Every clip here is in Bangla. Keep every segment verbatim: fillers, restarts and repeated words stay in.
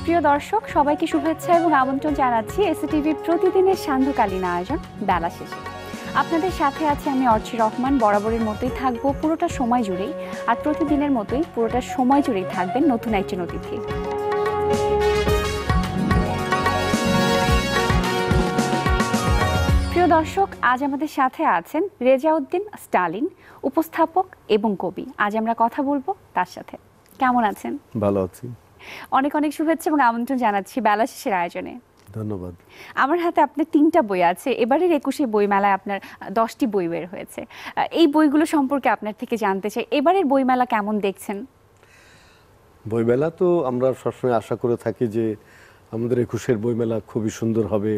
প্রিয় দর্শক, সবাইকে শুভেচ্ছা এবং আমন্ত্রণ জানাচ্ছি এসএটিভির প্রতিদিনের সান্ধ্যকালীন আয়োজন বেলা শেষে। আপনাদের সাথে আছে আমি অর্চি রহমান। বরাবরের মতোই থাকবো পুরোটা সময় জুড়েই, আর প্রতিদিনের মতোই পুরোটা সময় জুড়েই থাকবেন নতুন একজন অতিথি। প্রিয় দর্শক, আজ আমাদের সাথে আছেন রেজাউদ্দিন স্টালিন, উপস্থাপক এবং কবি। আজ আমরা কথা বলবো তার সাথে। কেমন আছেন? ভালো আছি। অনেক অনেক শুভেচ্ছা এবং আমন্ত্রণ জানাচ্ছি বেলা শেষের আয়োজনে। ধন্যবাদ। আমার হাতে আপনার তিনটা বই আছে। এবারের একুশে বইমেলায় আপনার দশটি বই বের হয়েছে। এই বইগুলো সম্পর্কে আপনার থেকে জানতে চাই, এবারের বইমেলা কেমন দেখছেন? বইমেলা তো আমরা সবসময় আশা করে থাকি যে আমাদের একুশের বইমেলা খুবই সুন্দর হবে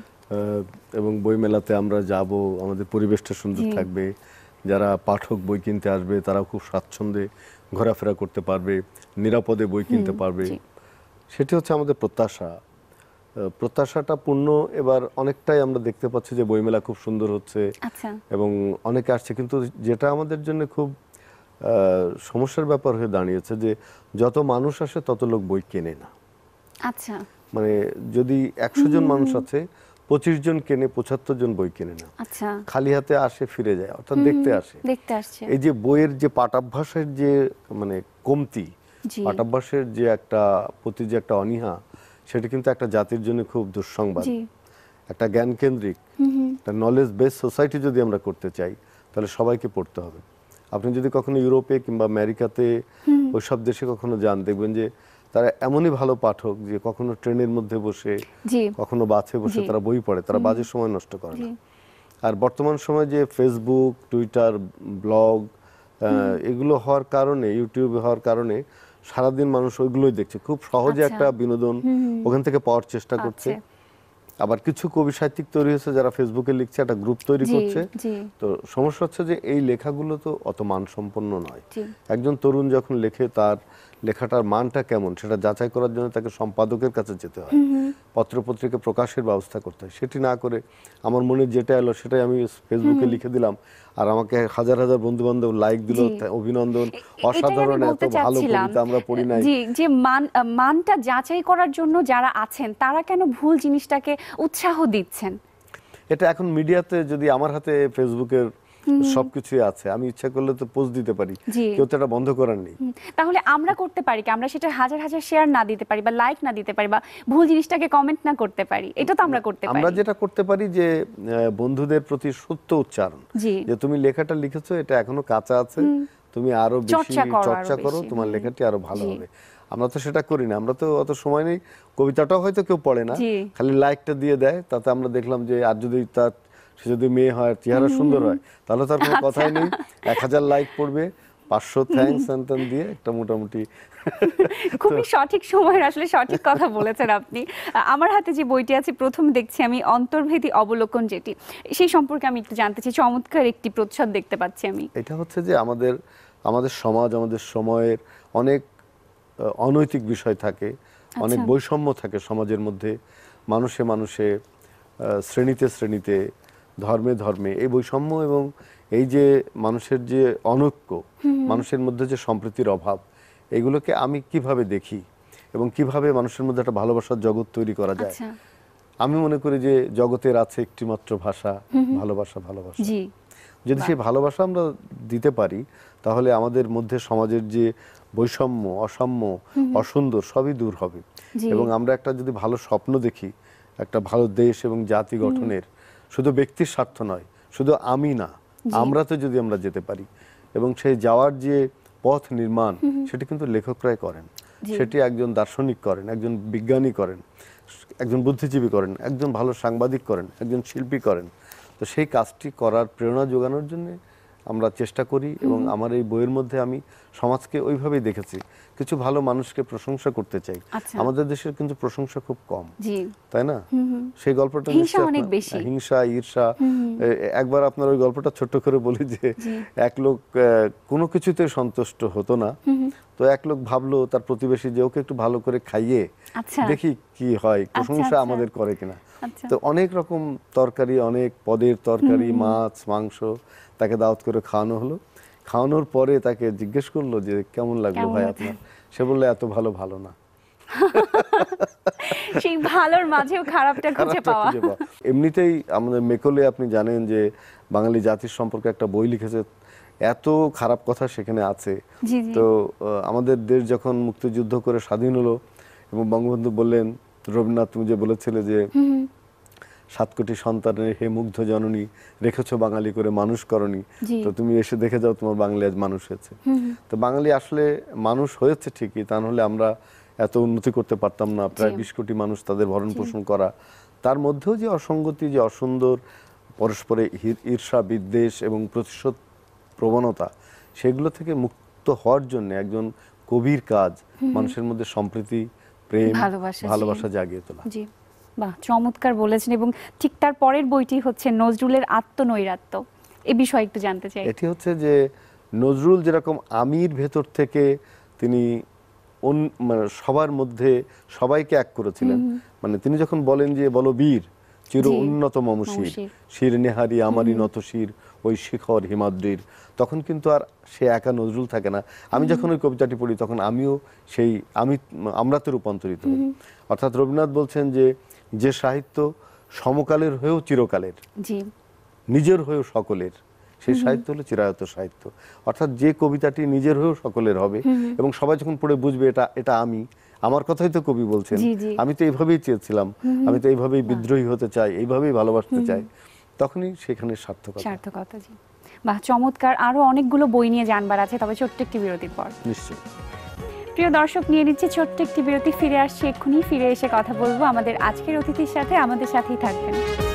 এবং বইমেলাতে আমরা যাব, আমাদের পরিবেশটা সুন্দর থাকবে, যারা পাঠক বই কিনতে আসবে তারাও খুব স্বাচ্ছন্দ্যে ঘোরাফেরা করতে পারবে, নিরাপদে বই কিনতে পারবে, সেটি হচ্ছে আমাদের প্রত্যাশা। প্রত্যাশাটা পূর্ণ এবার অনেকটাই আমরা দেখতে পাচ্ছি যে বইমেলা খুব সুন্দর হচ্ছে এবং অনেকে আসছে, কিন্তু যেটা আমাদের জন্য খুব সমস্যার ব্যাপার হয়ে দাঁড়িয়েছে যে যত মানুষ আসে তত লোক বই কেনে না। আচ্ছা, মানে যদি একশো জন মানুষ আছে, পঁচিশ জন কেনে, পঁচাত্তর জন বই কেনে না। আচ্ছা, খালি হাতে আসে, ফিরে যায়, অর্থাৎ দেখতে আসে। দেখতে আসছে। এই যে বইয়ের যে পাঠাভ্যাসের যে মানে কমতি, পাঠাভ্যাসের যে একটা প্রতি যে একটা অনীহা, সেটা কিন্তু একটা জাতির জন্য খুব দুঃসংবাদ। একটা জ্ঞান কেন্দ্রিক, একটা নলেজ বেস সোসাইটি যদি আমরা করতে চাই, তাহলে সবাইকে পড়তে হবে। আপনি যদি কখনো ইউরোপে কিংবা আমেরিকাতে ওই সব দেশে কখনো যান, দেখবেন যে তারা এমনই ভালো পাঠক যে কখনো ট্রেনের মধ্যে বসে, কখনো বাসে বসে তারা বই পড়ে, তারা বাজে সময় নষ্ট করে না। আর বর্তমান সময় যে ফেসবুক, টুইটার, ব্লগ এগুলো হওয়ার কারণে, ইউটিউব হওয়ার কারণে সারাদিন মানুষ ওইগুলোই দেখছে, খুব সহজে একটা বিনোদন ওখান থেকে পাওয়ার চেষ্টা করছে। আবার কিছু কবি সাহিত্যিক তৈরি হয়েছে যারা ফেসবুকে লিখছে, একটা গ্রুপ তৈরি করছে। তো সমস্যা হচ্ছে যে এই লেখাগুলো তো অত মানসম্পন্ন নয়। একজন তরুণ যখন লেখে, তার লেখাটার মানটা কেমন সেটা যাচাই করার জন্য তাকে সম্পাদকের কাছে যেতে হয়, পত্রপত্রিকা প্রকাশের ব্যবস্থা করতে হয়। সেটি না করে আমার মনে যেটা এলো সেটাই আমি ফেসবুকে লিখে দিলাম, আর আমাকে হাজার হাজার বন্ধু বান্ধব লাইক দিল, অভিনন্দন, অসাধারণ, এত ভালো কবিতা আমরা পড়ি নাই। যে মান মানটা যাচাই করার জন্য যারা আছেন তারা কেন ভুল জিনিসটাকে উৎসাহ দিচ্ছেন? এটা এখন মিডিয়াতে, যদি আমার হাতে ফেসবুকের সবকিছুই আছে, আমি ইচ্ছা করলে তো পোস্ট দিতে পারি, কেউ তো এটা বন্ধ করার নেই। তাহলে আমরা করতে পারি কি? আমরা সেটা হাজার হাজার শেয়ার না দিতে পারি বা লাইক না দিতে পারি বা ভুল জিনিসটাকে কমেন্ট না করতে পারি, এটা তো আমরা করতে পারি। আমরা যেটা করতে পারি যে বন্ধুদের প্রতি সত্য উচ্চারণ, যে তুমি লেখাটা লিখেছো, এটা এখনো কাঁচা আছে, তুমি আরো বেশি চর্চা করো, তোমার লেখাটি আরো ভালো হবে। আমরা তো সেটা করি না, আমরা তো অত সময় নেই। কবিতাটাও হয়তো কেউ পড়ে না, খালি লাইকটা দিয়ে দেয়। তাতে আমরা দেখলাম যে আর যদি তার সে যদি মেয়ে হয়, চেহারা সুন্দর হয়, তাহলে তার কোনো কথাই নেই, এক হাজার লাইক পড়বে, পাঁচশো থ্যাঙ্কস সন্তান দিয়ে একটা মোটামুটি। খুবই সঠিক সময়ের আসলে সঠিক কথা বলেছেন আপনি। আমার হাতে যে বইটি আছে, প্রথম দেখছি আমি অন্তর্ভেদী অবলোকন, যেটি সেই সম্পর্কে আমি একটু জানতে চাই। চমৎকার একটি প্রচ্ছদ দেখতে পাচ্ছি আমি। এটা হচ্ছে যে আমাদের আমাদের সমাজ, আমাদের সময়ের অনেক অনৈতিক বিষয় থাকে, অনেক বৈষম্য থাকে সমাজের মধ্যে, মানুষে মানুষে, শ্রেণীতে শ্রেণীতে, ধর্মে ধর্মে এই বৈষম্য এবং এই যে মানুষের যে অনৈক্য, মানুষের মধ্যে যে সম্প্রীতির অভাব, এগুলোকে আমি কিভাবে দেখি এবং কিভাবে মানুষের মধ্যে একটা ভালোবাসার জগৎ তৈরি করা যায়। আমি মনে করি যে জগতের আছে একটি মাত্র ভাষা, ভালোবাসা। ভালোবাসা যদি সেই ভালোবাসা আমরা দিতে পারি, তাহলে আমাদের মধ্যে সমাজের যে বৈষম্য, অসাম্য, অসুন্দর সবই দূর হবে। এবং আমরা একটা যদি ভালো স্বপ্ন দেখি, একটা ভালো দেশ এবং জাতি গঠনের, শুধু ব্যক্তির স্বার্থ নয়, শুধু আমি না, আমরাতে যদি আমরা যেতে পারি, এবং সেই যাওয়ার যে পথ নির্মাণ, সেটি কিন্তু লেখকরাই করেন, সেটি একজন দার্শনিক করেন, একজন বিজ্ঞানী করেন, একজন বুদ্ধিজীবী করেন, একজন ভালো সাংবাদিক করেন, একজন শিল্পী করেন। তো সেই কাজটি করার প্রেরণা যোগানোর জন্য আমরা চেষ্টা করি। এবং আমার এই বইয়ের মধ্যে আমি সমাজকে ওইভাবেই দেখেছি, কিছু ভালো মানুষকে প্রশংসা করতে চাই। আমাদের দেশের কিন্তু প্রশংসা খুব কম, তাই না? সেই গল্পটা হিংসা, ঈর্ষা। একবার আপনার ওই গল্পটা ছোট্ট করে বলি যে এক লোক কোনো কিছুতে সন্তুষ্ট হতো না, তো এক লোক ভাবলো তার প্রতিবেশী যে ওকে একটু ভালো করে খাইয়ে দেখি কি হয়, প্রশংসা আমাদের করে কিনা। তো অনেক রকম তরকারি, অনেক পদের তরকারি, মাছ, মাংস তাকে দাওয়াত করে খাওয়ানো হলো। খাওয়ানোর পরে তাকে জিজ্ঞেস করলো যে কেমন লাগলো ভাই আপনার? সে বললো এত ভালো ভালো না। সেই ভালোর মাঝেও খারাপটা খুঁজে পাওয়া। এমনিতেই আমাদের মেকলে আপনি জানেন যে বাঙালি জাতির সম্পর্কে একটা বই লিখেছে, এত খারাপ কথা সেখানে আছে। তো আমাদের দেশ যখন মুক্তিযুদ্ধ করে স্বাধীন হলো এবং বঙ্গবন্ধু বললেন, রবীন্দ্রনাথ তুমি যে বলেছিলে যে সাত কোটি সন্তানের হে মুগ্ধ জননী রেখেছো বাঙালি করে মানুষ করনি, তো তুমি এসে দেখে যাও তোমার বাঙালি আজ মানুষ হয়েছে। তো বাঙালি আসলে মানুষ হয়েছে ঠিকই, তা নাহলে আমরা এত উন্নতি করতে পারতাম না। প্রায় বিশ কোটি মানুষ, তাদের ভরণ পোষণ করা, তার মধ্যেও যে অসঙ্গতি, যে অসুন্দর পরস্পরে ঈর্ষা বিদ্বেষ এবং প্রতিশোধ প্রবণতা, সেগুলো থেকে মুক্ত হওয়ার জন্য একজন কবির কাজ মানুষের মধ্যে সম্প্রীতি, প্রেম, ভালোবাসা জাগিয়ে তোলা। জি, বাহ, চমৎকার বলেছেন। এবং ঠিক তার পরের বইটি হচ্ছে নজরুলের আত্মনৈরাত্য, এই বিষয়ে একটু জানতে চাই। এটি হচ্ছে যে নজরুল যেরকম আমির ভেতর থেকে তিনি মানে সবার মধ্যে সবাইকে এক করেছিলেন, মানে তিনি যখন বলেন যে বলো বীর চির উন্নত মম শির, শির নেহারি আমারই নত শির ওই শিখর হিমাদ্রির, তখন কিন্তু আর সে একা নজরুল থাকে না। আমি যখন ওই কবিতাটি পড়ি তখন আমিও সেই আমি আমরাতে রূপান্তরিত হই। অর্থাৎ রবীন্দ্রনাথ বলছেন যে যে সাহিত্য সমকালের হয়েও চিরকালের, নিজের হয়েও সকলের, সেই সাহিত্য হলো চিরায়ত সাহিত্য। অর্থাৎ যে কবিতাটি নিজের হয়েও সকলের হবে এবং সবাই যখন পড়ে বুঝবে এটা এটা আমি, আমার কথাই তো কবি বলছেন, আমি তো এইভাবেই চেয়েছিলাম, আমি তো এইভাবেই বিদ্রোহী হতে চাই, এইভাবেই ভালোবাসতে চাই, তখনই সেখানে সার্থকতা। সার্থকতা, জি, বাহ, চমৎকার। আরো অনেকগুলো বই নিয়ে জানবার আছে, তবে ছোট্ট একটি বিরতির পর। নিশ্চয়ই। প্রিয় দর্শক, নিয়ে নিচ্ছে ছোট্ট একটি বিরতি, ফিরে আসছি এক্ষুনি। ফিরে এসে কথা বলবো আমাদের আজকের অতিথির সাথে, আমাদের সাথেই থাকবেন।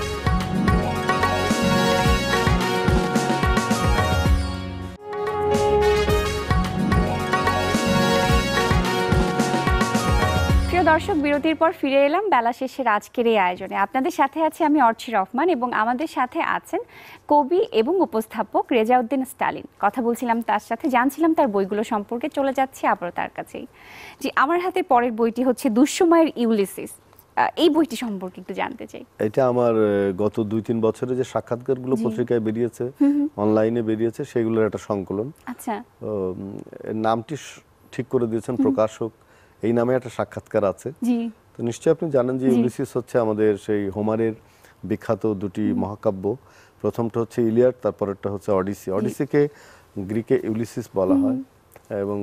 দর্শক, বিরতির পর ফিরে এলাম বেলা শেষের আজকের এই আয়োজনে। আপনাদের সাথে আছি আমি অর্চি রহমান এবং আমাদের সাথে আছেন কবি এবং উপস্থাপক রেজাউদ্দিন স্টালিন। কথা বলছিলাম তার সাথে, জানছিলাম তার বইগুলো সম্পর্কে, চলে যাচ্ছে আবারও তার কাছেই। জি, আমার হাতে পরের বইটি হচ্ছে দুঃসময়ের ইউলিসিস, এই বইটি সম্পর্কে একটু জানতে চাই। এটা আমার গত দুই তিন বছরে যে সাক্ষাৎকারগুলো পত্রিকায় বেরিয়েছে, অনলাইনে বেরিয়েছে, সেগুলোর একটা সংকলন। আচ্ছা, নামটি ঠিক করে দিয়েছেন প্রকাশক, এই নামে একটা সাক্ষাৎকার আছে। তো নিশ্চয়ই আপনি জানেন যে ইউলিসিস হচ্ছে আমাদের সেই হোমারের বিখ্যাত দুটি মহাকাব্য। প্রথমটা হচ্ছে ইলিয়াড, তারপরেরটা হচ্ছে অডিসি। অডিসিকে গ্রিকে ইউলিসিস বলা হয় এবং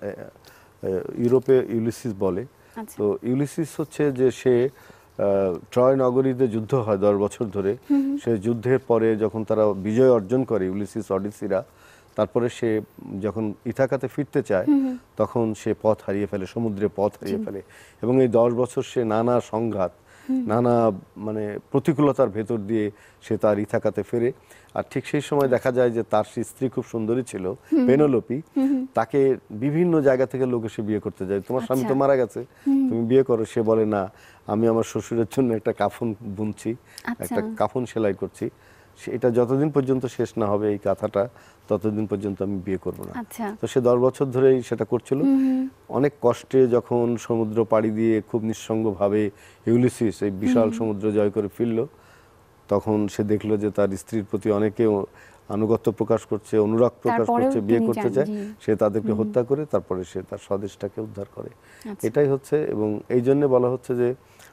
ইউরোপে ইউলিসিস বলে। তো ইউলিসিস হচ্ছে যে সে ট্রয় নগরীতে যুদ্ধ হয় দশ বছর ধরে, সে যুদ্ধের পরে যখন তারা বিজয় অর্জন করে ইউলিসিস অডিসিরা, তারপরে সে যখন ইথাকাতে ফিরতে চায় তখন সে পথ হারিয়ে ফেলে, সমুদ্রে পথ হারিয়ে ফেলে এবং এই দশ বছর সে নানা সংঘাত, নানা মানে প্রতিকূলতার ভেতর দিয়ে সে তার ইথাকাতে ফেরে। আর ঠিক সেই সময় দেখা যায় যে তার স্ত্রী খুব সুন্দরী ছিল, পেনেলোপি, তাকে বিভিন্ন জায়গা থেকে লোক এসে বিয়ে করতে যায়। তোমার স্বামী তো মারা গেছে, তুমি বিয়ে করো। সে বলে না, আমি আমার শ্বশুরের জন্য একটা কাফন বুনছি, একটা কাফন সেলাই করছি, এটা যতদিন পর্যন্ত শেষ না হবে এই কথাটা, ততদিন পর্যন্ত আমি বিয়ে করব না। তো সে দশ বছর ধরেই সেটা করছিল। অনেক কষ্টে যখন সমুদ্র পাড়ি দিয়ে খুব নিঃসঙ্গভাবে ইউলিসিস এই বিশাল সমুদ্র জয় করে ফিরল, তখন সে দেখলো যে তার স্ত্রীর প্রতি অনেকে আনুগত্য প্রকাশ করছে, অনুরাগ প্রকাশ করছে, বিয়ে করতে চায়। সে তাদেরকে হত্যা করে তারপরে সে তার স্বদেশটাকে উদ্ধার করে। এটাই হচ্ছে, এবং এই জন্য বলা হচ্ছে যে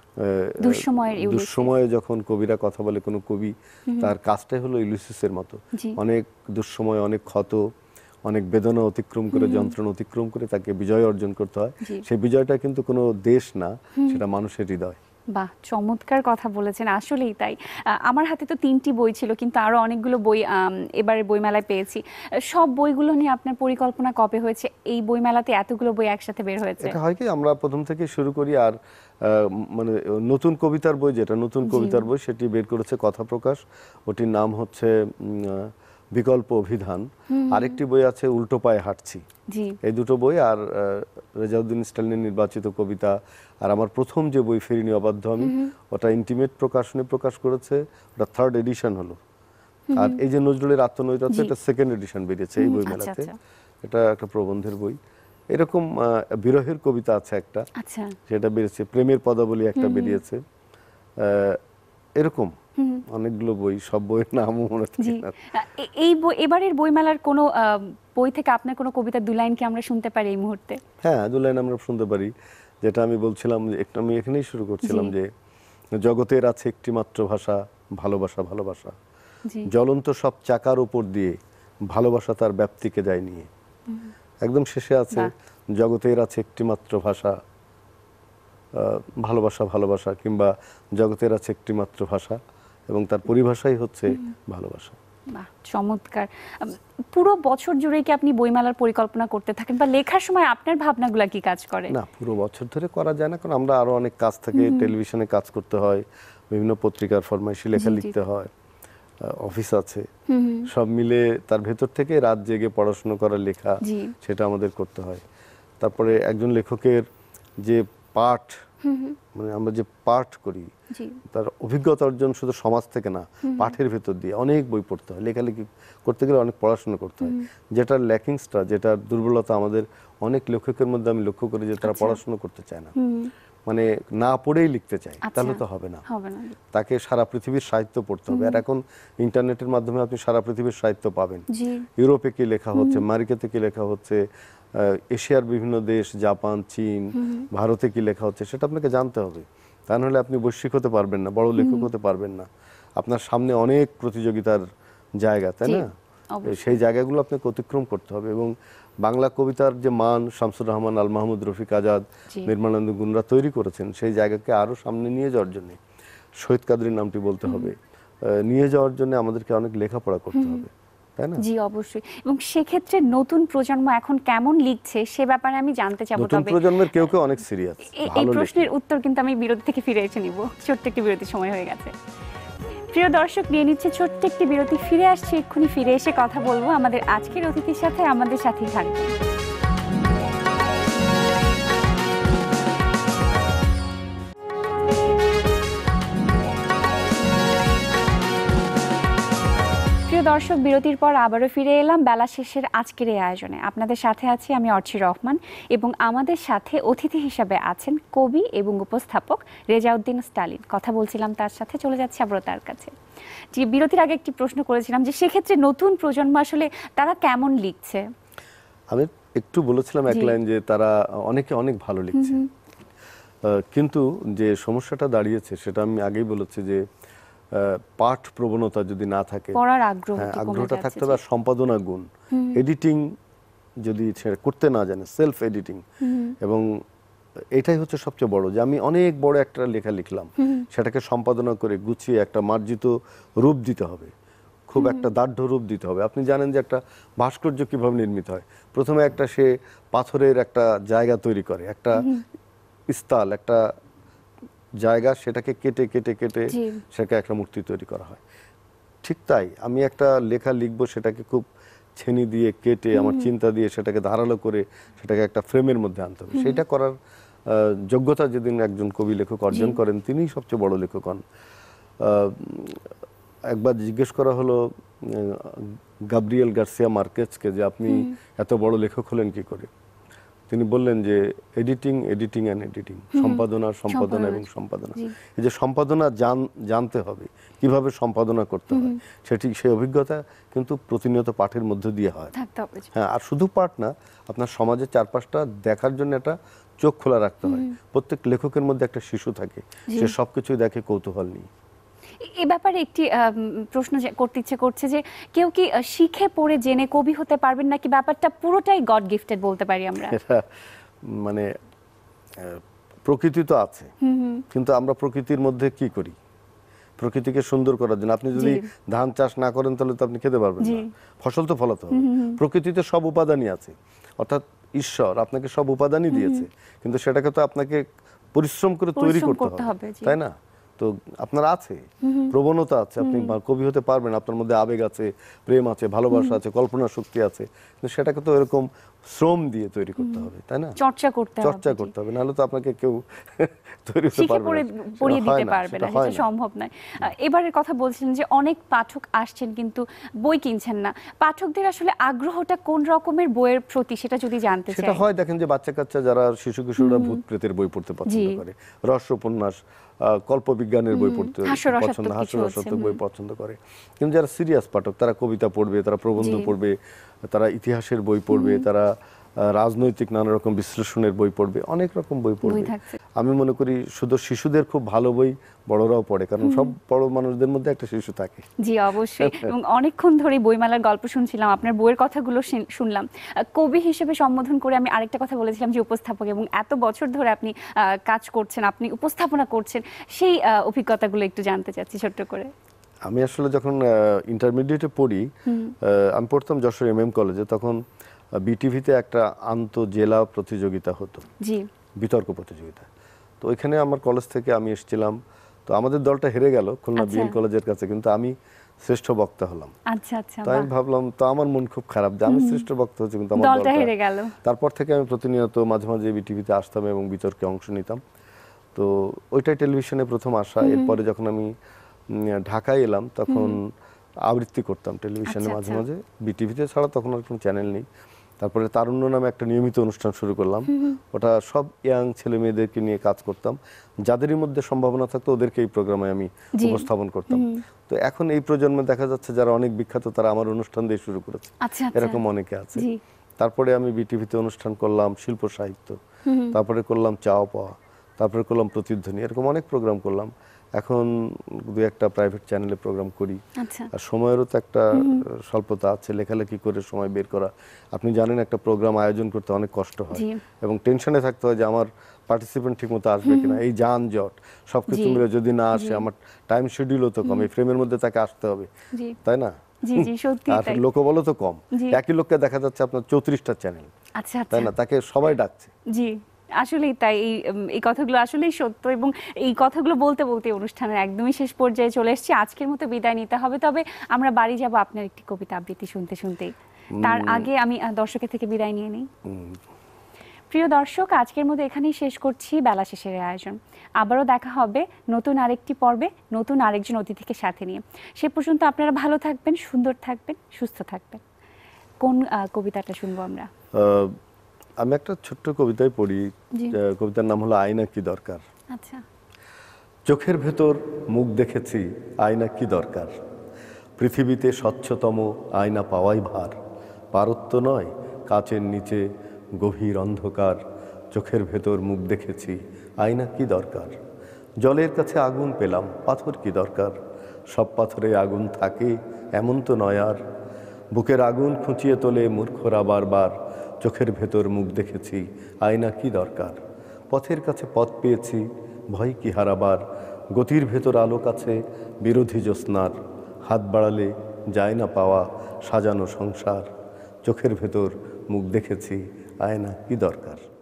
দুঃসময়ে যখন কবিরা কথা বলে, কোনো কবি তার কাজটাই হলো ইউলিসিসের মতো। অনেক দুঃসময়, অনেক ক্ষত, অনেক বেদনা অতিক্রম করে, যন্ত্রণা অতিক্রম করে তাকে বিজয় অর্জন করতে হয়। সেই বিজয়টা কিন্তু কোনো দেশ না, সেটা মানুষের হৃদয়। বাহ, চমৎকার কথা বলেছেন, আসলেই তাই। আমার হাতে তো তিনটি বই ছিল, কিন্তু আরো অনেকগুলো বই এবারে বইমেলায় পেয়েছি। সব বইগুলো নিয়ে আপনার পরিকল্পনা কবে হয়েছে? এই বইমেলাতে এতগুলো বই একসাথে বের হয়েছে। এটা হয় কি, আমরা প্রথম থেকে শুরু করি, আর মানে নতুন কবিতার বই, যেটা নতুন কবিতার বই সেটি বের করেছে কথা প্রকাশ, ওটির নাম হচ্ছে বিকল্প অভিধান। আরেকটি বই আছে উল্টো পায়ে হাঁটছি। এই দুটো বই, আর রেজাউদ্দিন স্টালিনের নির্বাচিত কবিতা, আর আমার প্রথম যে বই ফেরিনি অবাধ্য আমি, ওটা ইন্টিমেট প্রকাশনে প্রকাশ করেছে, ওটা থার্ড এডিশন হলো। আর এই যে নজরুলের আত্মনৈরাত্য, এটা সেকেন্ড এডিশন বেরিয়েছে এই বই মেলাতে। এটা একটা প্রবন্ধের বই। এরকম বিরহের কবিতা আছে একটা, সেটা বেরিয়েছে। প্রেমের পদাবলী একটা বেরিয়েছে। এরকম অনেকগুলো বই, সব বইয়ের নামও মনে থাকে না। এই এবারের বইমেলার কোনো বই থেকে আপনার কোনো কবিতা দু লাইন কি আমরা শুনতে পারি এই মুহূর্তে? হ্যাঁ, দু লাইন আমরা শুনতে পারি। যেটা আমি বলছিলাম, একটু আমি এখানেই শুরু করছিলাম যে জগতের আছে একটি মাত্র ভাষা, ভালোবাসা ভালোবাসা। জ্বলন্ত সব চাকার উপর দিয়ে ভালোবাসা তার ব্যাপ্তিকে যায় নিয়ে। একদম শেষে আছে জগতের আছে একটি মাত্র ভাষা, ভালোবাসা ভালোবাসা, কিংবা জগতের আছে একটি মাত্র ভাষা এবং তার পরিভাষাই হচ্ছে ভালোবাসা। বাহ, চমৎকার। পুরো বছর জুড়ে কি আপনি বইমেলার পরিকল্পনা করতে থাকেন, বা লেখার সময় আপনার ভাবনাগুলো কি কাজ করে? না, পুরো বছর ধরে করা যায় না, কারণ আমরা আরো অনেক কাজ থাকে, টেলিভিশনে কাজ করতে হয়, বিভিন্ন পত্রিকার ফরমাইশি লেখা লিখতে হয়, অফিস আছে, সব মিলে তার ভেতর থেকে রাত জেগে পড়াশোনা করা, লেখা, সেটা আমাদের করতে হয়। তারপরে একজন লেখকের যে পাঠ, মানে আমরা যে পাঠ করি, তার অভিজ্ঞতা অর্জন শুধু সমাজ থেকে না, পাঠের ভেতর দিয়ে অনেক বই পড়তে হয়, লেখালেখি করতে গেলে অনেক পড়াশোনা করতে হয়। যেটার ল্যাকিংসটা, যেটার দুর্বলতা আমাদের অনেক লেখকের মধ্যে আমি লক্ষ্য করি যে তারা পড়াশোনা করতে চায় না, মানে না পড়েই লিখতে চায়, তাহলে তো হবে না। তাকে সারা পৃথিবীর সাহিত্য পড়তে হবে। আর এখন ইন্টারনেটের মাধ্যমে আপনি সারা পৃথিবীর সাহিত্য পাবেন। ইউরোপে কি লেখা হচ্ছে, আমেরিকাতে কি লেখা হচ্ছে, এশিয়ার বিভিন্ন দেশ, জাপান, চীন, ভারতে কি লেখা হচ্ছে, সেটা আপনাকে জানতে হবে। তা নাহলে আপনি বৈশ্বিক হতে পারবেন না, বড় লেখক হতে পারবেন না। আপনার সামনে অনেক প্রতিযোগিতার জায়গা, তাই না? সেই জায়গাগুলো আপনাকে অতিক্রম করতে হবে। এবং বাংলা কবিতার যে মান শামসুর রহমান, আল মাহমুদ, রফিক আজাদ, নির্মলানন্দ গুণরা তৈরি করেছেন, সেই জায়গাকে আরো সামনে নিয়ে যাওয়ার জন্য শহীদ কাদরীর নামটি বলতে হবে, নিয়ে যাওয়ার জন্য আমাদেরকে অনেক লেখাপড়া করতে হবে, তাই না? জি, অবশ্যই। এবং সেক্ষেত্রে নতুন প্রজন্ম এখন কেমন লিখছে সে ব্যাপারে আমি জানতে চাবো। নতুন প্রজন্মের কেউ কেউ অনেক সিরিয়াস। এই প্রশ্নের উত্তর কিন্তু আমি বিরতি থেকে ফিরে এসে নিব। ছোট্ট একটি বিরতির সময় হয়ে গেছে। প্রিয় দর্শক, নিয়ে নিচ্ছে ছোট্ট একটি বিরতি, ফিরে আসছে এক্ষুনি। ফিরে এসে কথা বলবো আমাদের আজকের অতিথির সাথে। আমাদের সাথেই থাকবে। দর্শক, বিরতির পর আবারও ফিরে এলাম বেলা শেষের আজকের এই আয়োজনে। আপনাদের সাথে আছি আমি অর্চি রহমান, এবং আমাদের সাথে অতিথি হিসাবে আছেন কবি এবং উপস্থাপক রেজাউদ্দিন স্টালিন। কথা বলছিলাম তার সাথে, চলে যাচ্ছে আবারও তার কাছে। যে বিরতির আগে একটি প্রশ্ন করেছিলাম যে সেক্ষেত্রে নতুন প্রজন্ম আসলে তারা কেমন লিখছে। আমি একটু বলেছিলাম এক লাইন যে তারা অনেকে অনেক ভালো লিখছে, কিন্তু যে সমস্যাটা দাঁড়িয়েছে সেটা আমি আগেই বলেছি যে পাঠ প্রবণতা যদি না থাকে, পড়ার আগ্রহ, আগ্রহটা থাকতে হবে, সম্পাদনা গুণ, এডিটিং যদি করতে না জানে, সেলফ এডিটিং, এবং এটাই হচ্ছে সবচেয়ে বড়, যে আমি অনেক বড় একটা লেখা লিখলাম, সেটাকে সম্পাদনা করে গুছিয়ে একটা মার্জিত রূপ দিতে হবে, খুব একটা দাঢ় রূপ দিতে হবে। আপনি জানেন যে একটা ভাস্কর্য কিভাবে নির্মিত হয়। প্রথমে একটা সে পাথরের একটা জায়গা তৈরি করে, একটা স্থল, একটা জায়গা, সেটাকে কেটে কেটে কেটে সেটাকে একটা মূর্তি তৈরি করা হয়। ঠিক তাই আমি একটা লেখা লিখবো, সেটাকে খুব ছেনি দিয়ে কেটে, আমার চিন্তা দিয়ে সেটাকে ধারালো করে সেটাকে একটা ফ্রেমের মধ্যে আনতে হবে। সেটা করার যোগ্যতা যেদিন একজন কবি লেখক অর্জন করেন, তিনিই সবচেয়ে বড় লেখক হন। একবার জিজ্ঞেস করা হলো গাব্রিয়েল গার্সিয়া মার্কেজকে যে আপনি এত বড় লেখক হলেন কি করে। তিনি বললেন যে এডিটিং, এডিটিং অ্যান্ড এডিটিং, সম্পাদনা, সম্পাদনা এবং সম্পাদনা। এই যে সম্পাদনা জানতে হবে, কিভাবে সম্পাদনা করতে হয়, সেটি সেই অভিজ্ঞতা কিন্তু প্রতিনিয়ত পাঠের মধ্যে দিয়ে হয়। হ্যাঁ, আর শুধু পাঠ না, আপনার সমাজের চারপাশটা দেখার জন্য একটা চোখ খোলা রাখতে হয়। প্রত্যেক লেখকের মধ্যে একটা শিশু থাকে, সে সবকিছুই দেখে কৌতূহল নিয়ে। এ ব্যাপারে একটি প্রশ্ন করতে ইচ্ছে করছে যে কেউ কি শিখে পড়ে জেনে কবি হতে পারবেন, নাকি ব্যাপারটা পুরোটাই গড গিফটেড বলতে পারি আমরা? মানে প্রকৃতি তো আছে, কিন্তু আমরা প্রকৃতির মধ্যে কি করি প্রকৃতিকে সুন্দর করার জন্য? আপনি যদি ধান চাষ না করেন তাহলে তো আপনি খেতে পারবেন না, ফসল তো ফলাতে হবে। প্রকৃতিতে সব উপাদানই আছে, অর্থাৎ ঈশ্বর আপনাকে সব উপাদানই দিয়েছে, কিন্তু সেটাকে তো আপনাকে পরিশ্রম করে তৈরি করতে হবে, তাই না? তো আপনার আছে প্রবণতা আছে, আপনি কবি হতে পারবেন, আপনার মধ্যে আবেগ আছে, প্রেম আছে, ভালোবাসা আছে, কল্পনা শক্তি আছে, কিন্তু সেটাকে তো এরকম শ্রম দিয়ে তৈরি করতে হবে, তাই না? চর্চা করতে হবে, চর্চা করতে হবে, নাহলে তো আপনাকে কেউ তৈরি করতে পারবে না, পড়িয়ে দিতে পারবে না, এটা সম্ভব নয়। এবারের কথা বলছিলেন যে অনেক পাঠক আসছেন কিন্তু বই কিনছেন না। পাঠকদের আসলে আগ্রহটা কোন রকমের বইয়ের প্রতি, সেটা যদি জানতে চাই। সেটা হয়, দেখেন যে বাচ্চা কাচ্চা যারা, শিশু কিশোররা ভূত প্রেতের বই পড়তে পছন্দ করে, রহস্য উপন্যাস, কল্পবিজ্ঞানের বই পড়তে পছন্দ, হাস্যরসাত্মক বই পছন্দ করে। কিন্তু যারা সিরিয়াস পাঠক, তারা কবিতা পড়বে, তারা প্রবন্ধ পড়বে, তারা ইতিহাসের বই পড়বে, তারা রাজনৈতিক নানা রকম বিশ্লেষণের বই পড়বে, অনেক রকম বই পড়বে। আমি মনে করি শুধু শিশুদের খুব ভালো বই বড়রাও পড়ে, কারণ সব বড় মানুষদের মধ্যে একটা শিশু থাকে। জি অবশ্যই, এবং অনেকক্ষণ ধরে বইমেলার গল্প শুনছিলাম, আপনার বইয়ের কথাগুলো শুনলাম। কবি হিসেবে সম্বোধন করে আমি আরেকটা কথা বলেছিলাম যে উপস্থাপক, এবং এত বছর ধরে আপনি কাজ করছেন, আপনি উপস্থাপনা করছেন, সেই অভিজ্ঞতাগুলো একটু জানতে চাচ্ছি ছোট্ট করে। আমি আসলে যখন ইন্টারমিডিয়েটে পড়ি, আমি পড়তাম যশোর এম এম কলেজে, তখন বিটিভিতে একটা আন্তঃজেলা প্রতিযোগিতা হতো, জি, বিতর্ক প্রতিযোগিতা। তো ওইখানে আমার কলেজ থেকে আমি এসেছিলাম, তো আমাদের দলটা হেরে গেল খুলনা বিএল কলেজের কাছে, কিন্তু আমি শ্রেষ্ঠ বক্তা হলাম। আচ্ছা আচ্ছা, তো আমি ভাবলাম, তো আমার মন খুব খারাপ যে আমি শ্রেষ্ঠ বক্তা হচ্ছি কিন্তু আমার দলটা হেরে গেল। তারপর থেকে আমি প্রতিনিয়ত মাঝে মাঝে বিটিভিতে আসতাম এবং বিতর্কে অংশ নিতাম। তো ওইটাই টেলিভিশনে প্রথম আসা। এরপরে যখন আমি ঢাকায় এলাম তখন আবৃত্তি করতাম টেলিভিশনে মাঝে মাঝে, বিটিভিতে ছাড়া তখন আর কোনো চ্যানেল নেই। তারপরে তারুণ্য নামে একটা নিয়মিত অনুষ্ঠান শুরু করলাম, ওটা সব ইয়াং ছেলে মেয়েদেরকে নিয়ে কাজ করতাম, যাদেরই মধ্যে সম্ভাবনা থাকতো ওদেরকে এই প্রোগ্রামে আমি উপস্থাপন করতাম। তো এখন এই প্রজন্মে দেখা যাচ্ছে যারা অনেক বিখ্যাত, তারা আমার অনুষ্ঠান দিয়ে শুরু করেছে, এরকম অনেকে আছে। তারপরে আমি বিটিভিতে অনুষ্ঠান করলাম শিল্প সাহিত্য, তারপরে করলাম চাওয়া পাওয়া, তারপরে করলাম প্রতিধ্বনি, এরকম অনেক প্রোগ্রাম করলাম। এখন দু একটা প্রাইভেট চ্যানেলে প্রোগ্রাম করি। আর সময়েরও তো একটা স্বল্পতা আছে, লেখালেখি করে সময় বের করা। আপনি জানেন একটা প্রোগ্রাম আয়োজন করতে অনেক কষ্ট হয় এবং টেনশনে থাকতে হয় যে আমার পার্টিসিপেন্ট ঠিকমতো আসবে কিনা, এই যানজট সবকিছু মিলে যদি না আসে, আমার টাইম শিডিউলও তো কম, এই ফ্রেমের মধ্যে তাকে আসতে হবে, তাই না? আর লোকবলও তো কম, একই লোককে দেখা যাচ্ছে আপনার চৌত্রিশটা চ্যানেল, তাই না? তাকে সবাই ডাকছে। জি আসলেই তাই, এই এই কথাগুলো আসলেই সত্য, এবং এই কথাগুলো বলতে বলতে অনুষ্ঠানের একদমই শেষ পর্যায়ে চলে এসেছি। আজকের মতো বিদায় নিতে হবে, তবে আমরা বাড়ি যাব আপনার একটি কবিতা আবৃত্তি শুনতে শুনতেই। তার আগে আমি দর্শকের থেকে বিদায় নিয়ে নিই। প্রিয় দর্শক, আজকের মতো এখানেই শেষ করছি বেলা শেষের আয়োজন। আবারও দেখা হবে নতুন আরেকটি পর্বে, নতুন আরেকজন অতিথিকে সাথে নিয়ে। সে পর্যন্ত আপনারা ভালো থাকবেন, সুন্দর থাকবেন, সুস্থ থাকবেন। কোন কবিতাটা শুনবো আমরা? আমি একটা ছোট্ট কবিতায় পড়ি, কবিতার নাম হলো আয়না কি দরকার। আচ্ছা। চোখের ভেতর মুখ দেখেছি, আয়না কি দরকার। পৃথিবীতে স্বচ্ছতম আয়না পাওয়াই ভার। পারত্ব নয়, কাচের নিচে গভীর অন্ধকার। চোখের ভেতর মুখ দেখেছি, আয়না কি দরকার। জলের কাছে আগুন পেলাম, পাথর কি দরকার। সব পাথরে আগুন থাকে এমন তো নয় আর। বুকের আগুন খুঁচিয়ে তোলে মূর্খরা বারবার। চোখের ভেতর মুখ দেখেছি, আয়না কি দরকার। পথের কাছে পথ পেয়েছি, ভয় কি হারাবার। গতির ভেতর আলোক আছে বিরোধী জ্যোৎস্নার। হাত বাড়ালে যায় না পাওয়া সাজানো সংসার। চোখের ভেতর মুখ দেখেছি, আয়না কি দরকার।